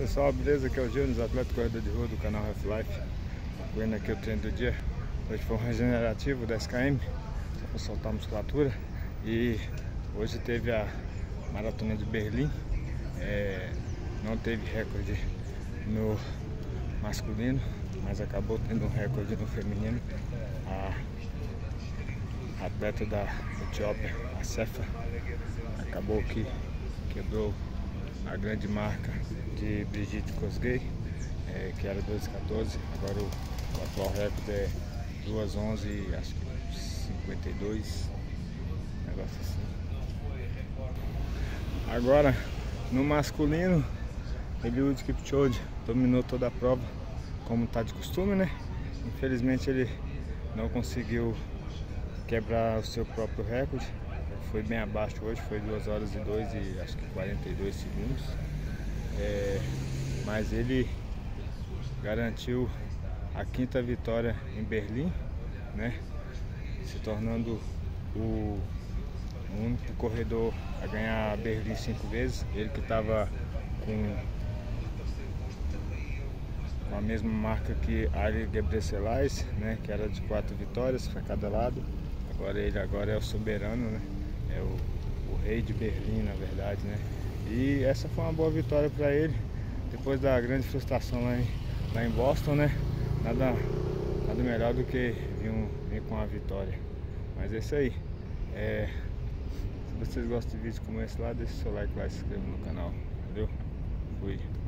Pessoal, beleza? Aqui é o Júnior, atleta corredor de rua do canal Half Life. Vendo aqui o treino do dia. Hoje foi um regenerativo 10 km, só para soltar a musculatura. E hoje teve a maratona de Berlim. Não teve recorde no masculino, mas acabou tendo um recorde no feminino. A atleta da Etiópia, a Sefa, acabou que quebrou a grande marca de Brigitte Kosgei, que era 2:14. Agora o atual recorde é 2:11, acho que 52, negócio assim. Agora no masculino, Eliud Kipchoge dominou toda a prova, como tá de costume, né? Infelizmente ele não conseguiu quebrar o seu próprio recorde. Foi bem abaixo hoje, foi 2:02 e acho que 42 segundos. Mas ele garantiu a 5ª vitória em Berlim, né? Se tornando o único corredor a ganhar Berlim 5 vezes. Ele que estava com a mesma marca que Haile Gebrselassie, né? Que era de 4 vitórias para cada lado. Ele agora é o soberano, né? É o rei de Berlim, na verdade, né? E essa foi uma boa vitória para ele, depois da grande frustração lá em Boston, né? Nada melhor do que vir com a vitória. Mas é isso aí. Se vocês gostam de vídeos como esse lá, deixa o seu like lá e se inscreva no canal. Valeu? Fui.